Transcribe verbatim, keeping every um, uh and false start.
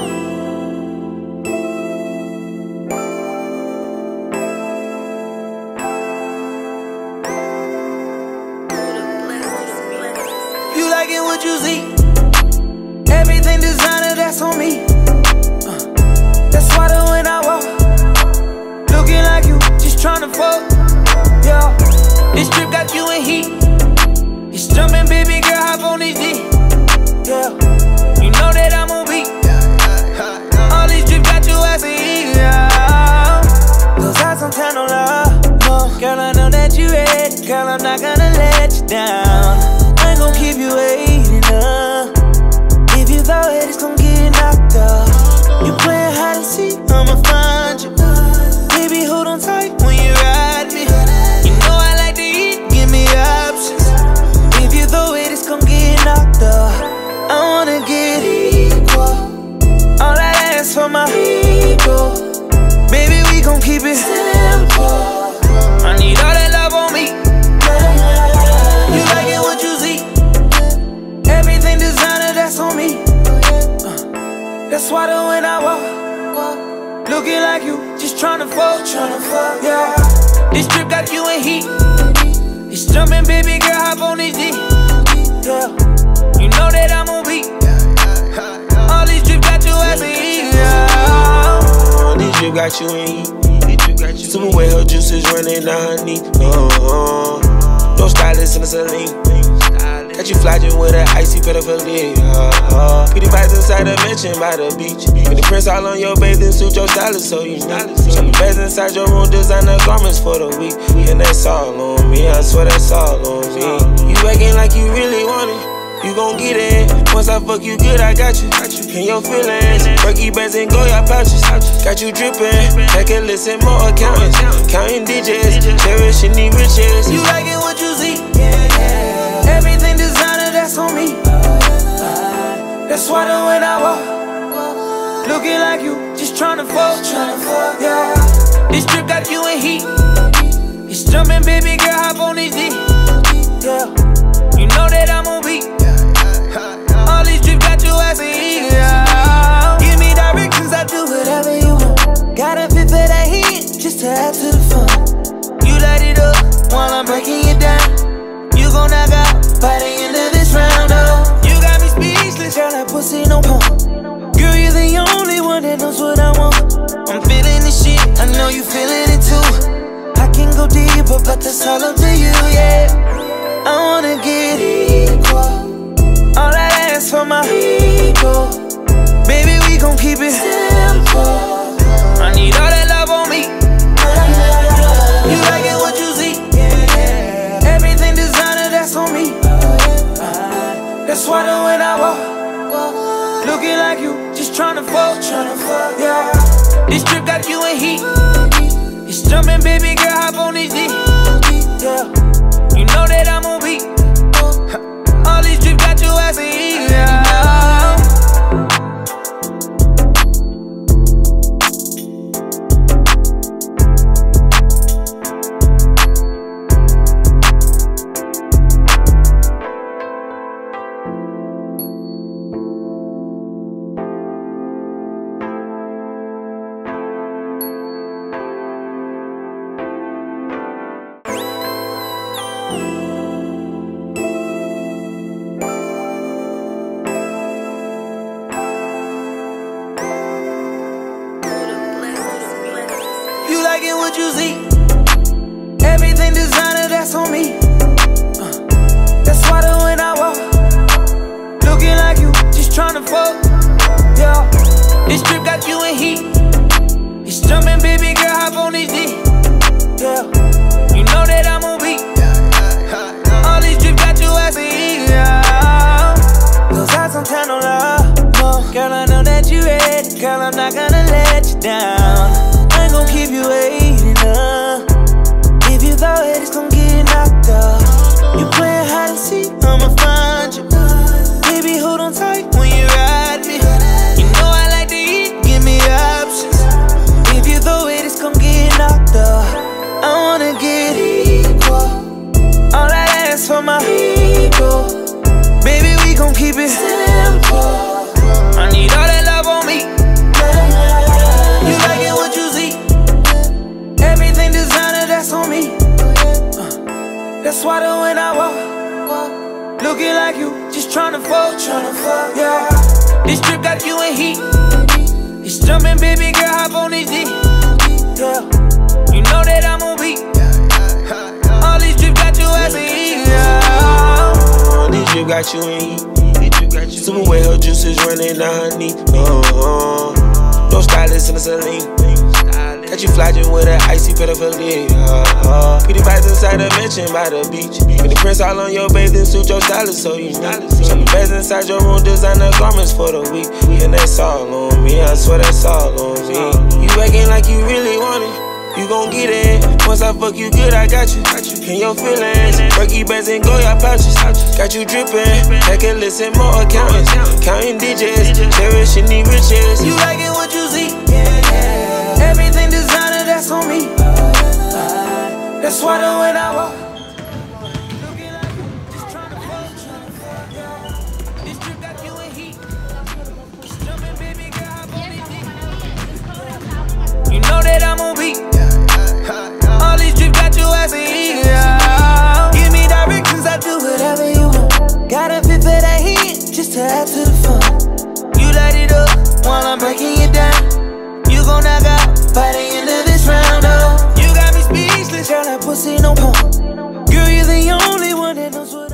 You liking what you see? Everything designer, that's on me. uh, That's why the when I walk, looking like you, just tryna fuck. Yeah, this trip got you in heat. It's jumping, baby girl, hop on this D. Yeah, you know that I'm on beat. All these trips got you asking heat. Yeah, those eyes don't tell no love, no. Girl, I know that you ready. Girl, I'm not gonna let you down. I ain't gon' keep you waiting up. If you thought it's gon' get knocked up, you playing hide and seek, I'ma find you. Baby, hold on tight when you ride me. You know I like to eat, give me options. If you thought it's gon' get knocked up, I wanna get equal. All I ask for my ego. Baby, we gon' keep it simple. I need all that love on me. You liking what you see? Everything designer, that's on me. uh, That's why the when I walk, looking like you, just tryna fuck. Yeah, this trip got you in heat. It's jumping, baby girl, hop on this D. Yeah, you know that I'm on beat. All these trips got you asking heat. Yeah, this trip got you in heat. Super wet, her juices running down her knee. Uh, no stylist in the saline. Got you flogging with an icy pedophilia. Uh, uh. Pretty vibes inside the mansion by the beach. With the prints all on your bathing suit, your stylist, so you know. Shopping bags inside your room, designer garments for the week. And that's all on me, I swear that's all on me. You acting like you really want it, you gon' get it. Once I fuck you good, I got you. In your feelings, Berkey bands and Goya pouches. Got you drippin', like a listen more accountants. Counting digits, cherishing the riches. you liking what you see? Everything designer, that's on me. That's why the when I walk, looking like you, just tryna fuck. Yeah, this trip got you in heat. It's jumping, baby girl, hop on this D. Yeah, you know that I'm on beat. All these trips got you asking heat. Yeah, give me directions, I do whatever you want. Got a fit for that heat, just to add to the fun. You light it up while I'm breaking it down. You gon' knock out by the end of this round, oh. You got me speechless, girl, that pussy no pump. Girl, you're the only one that knows what I want. I'm feeling this shit, I know you feeling it too. I can go deeper, but that's all up to you, yeah. I wanna get equal. All I ask for my ego. Baby, we gon' keep it simple. I need all that love on me. You liking what you see? Everything designer, that's on me. That's why the when I walk, looking like you, just tryna fuck. Yeah, this trip got you in heat. It's jumping, baby girl, hop on this D. Yeah, you know that I'm on beat. All these trips got you asking heat. Yeah. You liking what you see? Everything designer, that's on me. uh, That's why the when I walk, looking like you, just tryna fuck. Yeah, this trip got you in heat. It's jumping, baby girl, hop on this D. Yeah, you know that I'm on beat. All these trips got you asking heat. Yeah, those eyes don't tell no love, no. Girl, I know that you ready. Girl, I'm not gonna let you down. I ain't gon' keep you waiting up. If you thought it's gon' get knocked up, you playing hide and seek, I'ma find you. Baby, hold on tight when you ride me. You know I like to eat, give me options. If you thought it's gon' get knocked up, I wanna get equal. All I ask for my ego. Baby, we gon' keep it simple. I need all that love on me. tryna fuck, tryna fuck, yeah. This trip got you in heat. It's jumping, baby girl, hop on this D. Yeah, you know that I'm on beat. All these drip got you as a heat, yeah. This drip got you in heat. Super wet, her juices running down her knee. Uh-huh. No stylist in the saline. Got you flogging with an icy pedophilia. Uh-huh. Pretty vibes inside the mansion by the beach. With the prints all on your bathing suit, your stylist, so you know. Some beds inside your room, designer garments for the week. And that's all on me, I swear that's all on me. You acting like you really want it, you gon' get it. Once I fuck you good, I got you. In your feelings, Berkey bags and Goya pouches. Got you drippin', check and listen, more accountants. Counting digits, cherishing the riches. You liking what you see? Everything designer, that's on me. That's why the when I walk, looking like you, just tryna fuck, yeah. This trip got you in heat. It's jumping, baby girl, hop on this D. You know that I'm on beat. All these drip got you as a heat, yeah. Give me directions, I do whatever you want. Got a fit for that heat, just to add to the fun. You light it up while I'm breaking it down. You gon' knock out by the end of this round, oh. You got me speechless, girl, that pussy no pump. Girl, you're the only one that knows what